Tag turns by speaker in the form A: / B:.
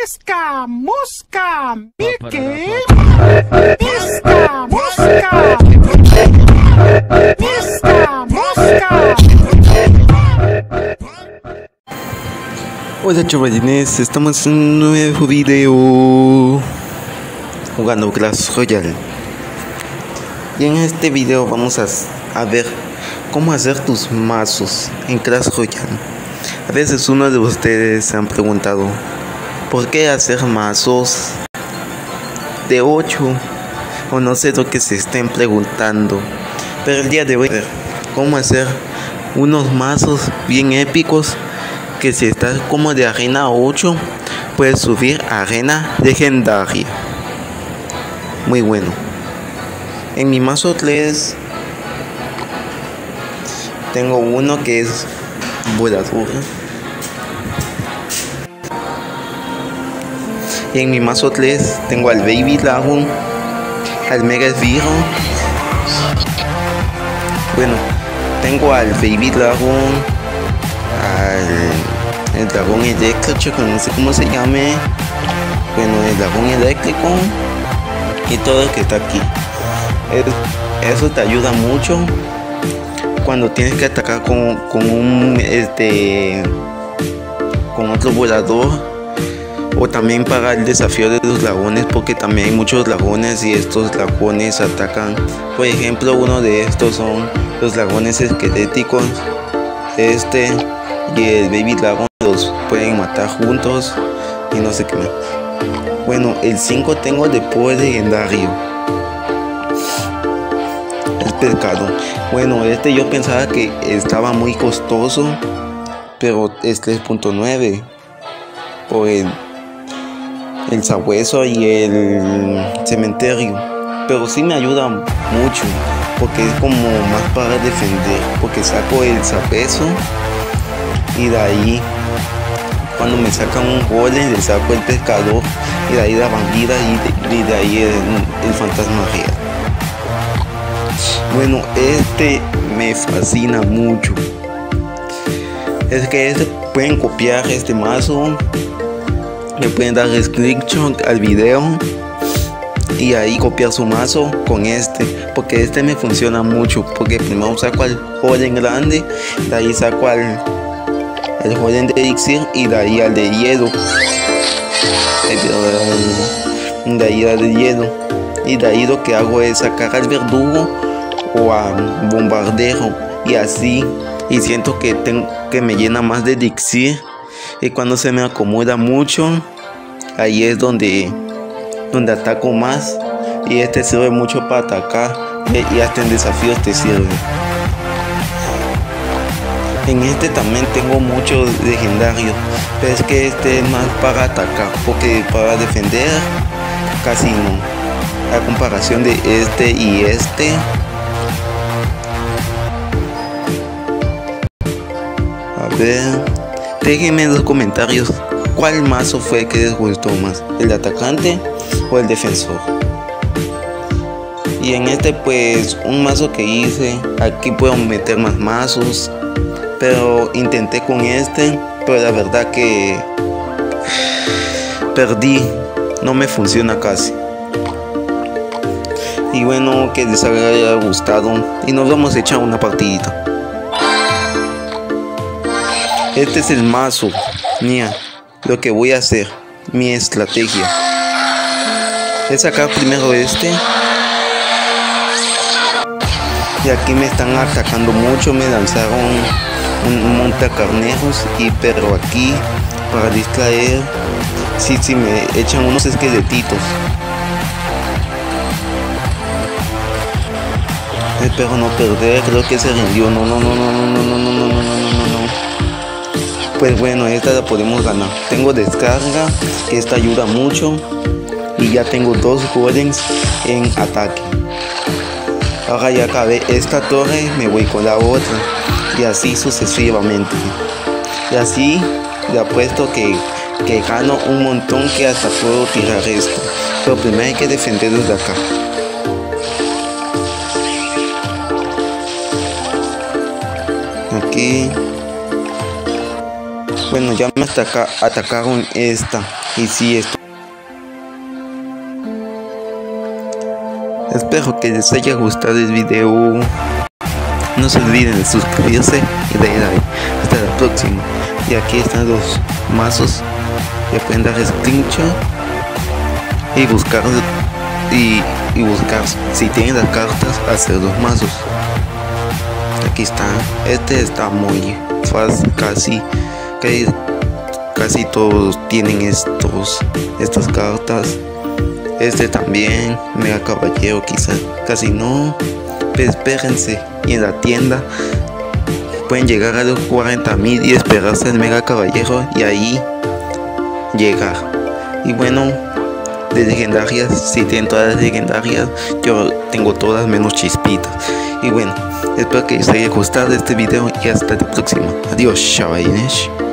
A: Pisca, mosca, Mickey. Pisca, mosca. Pisca, mosca.
B: Hola chavalines, estamos en un nuevo video jugando Clash Royale. Y en este video vamos a ver cómo hacer tus mazos en Clash Royale. A veces uno de ustedes se han preguntado ¿por qué hacer mazos de 8? O no sé lo que se estén preguntando. Pero el día de hoy, cómo hacer unos mazos bien épicos que si estás como de arena 8 puedes subir a arena legendaria. Muy bueno. En mi mazo 3 tengo uno que es volador. Y en mi mazo 3 tengo al Baby Dragon, al Mega Esbirro. Bueno, tengo al Baby Dragon, el dragón eléctrico, no sé cómo se llame. Bueno, el dragón eléctrico y todo el que está aquí. Eso te ayuda mucho cuando tienes que atacar con otro volador. O también para el desafío de los dragones, porque también hay muchos dragones y estos dragones atacan. Por ejemplo, uno de estos son los dragones esqueléticos. Este y el Baby Dragon los pueden matar juntos y no sé qué más. Bueno, el 5 tengo de poder legendario. El pescado. Bueno, este yo pensaba que estaba muy costoso, pero es 3.9 por el sabueso y el cementerio. Pero sí me ayuda mucho, porque es como más para defender, porque saco el sabueso y de ahí cuando me sacan un golem le saco el pescador y de ahí la bandida y de ahí el fantasma real. Bueno, este me fascina mucho. Es que pueden copiar este mazo, le pueden dar screenshot al video y ahí copiar su mazo con porque este me funciona mucho, porque primero saco al golem grande, de ahí saco al golem de elixir y de ahí al de hielo, de ahí al de hielo, y de ahí lo que hago es sacar al verdugo o a bombardero y así, y siento que me llena más de elixir. Y cuando se me acomoda mucho, ahí es donde ataco más. Y este sirve mucho para atacar y hasta en desafíos te sirve. En este también tengo muchos legendarios, pero es que este es más para atacar, porque para defender casi no. A comparación de este y este, a ver, déjenme en los comentarios cuál mazo fue que les gustó más, el de atacante o el defensor. Y en este pues un mazo que hice, aquí puedo meter más mazos, pero intenté con pero la verdad que perdí, no me funciona casi. Y bueno, que les haya gustado y nos vamos a echar una partidita. Este es el mazo, mía, lo que voy a hacer, mi estrategia. Es sacar primero este. Y aquí me están atacando mucho, me lanzaron un montacarneros, pero aquí para distraer, sí me echan unos esqueletitos. Espero no perder, creo que se rindió, no. Pues bueno, esta la podemos ganar. Tengo descarga, que esta ayuda mucho. Y ya tengo 2 golems en ataque. Ahora ya acabé esta torre, me voy con la otra. Y así sucesivamente. Y así le apuesto que gano un montón, que hasta puedo tirar esto. Pero primero hay que defender desde acá. Aquí. Bueno, ya me atacaron esta. Y sí, esto. Espero que les haya gustado el video. No se olviden de suscribirse y de like. Hasta la próxima. Y aquí están los mazos. Ya pueden dar screenshot y buscar si tienen las cartas, hacer los mazos. Aquí está. Este está muy fácil, casi todos tienen estas cartas. Este también, Mega Caballero quizás, casi no. Pero espérense, y en la tienda pueden llegar a los 40.000 y esperarse el Mega Caballero y ahí llegar. Y bueno, de legendarias, si tienen todas las legendarias, yo tengo todas menos Chispitas. Y bueno, espero que les haya gustado este video y hasta la próxima. Adiós, chavales.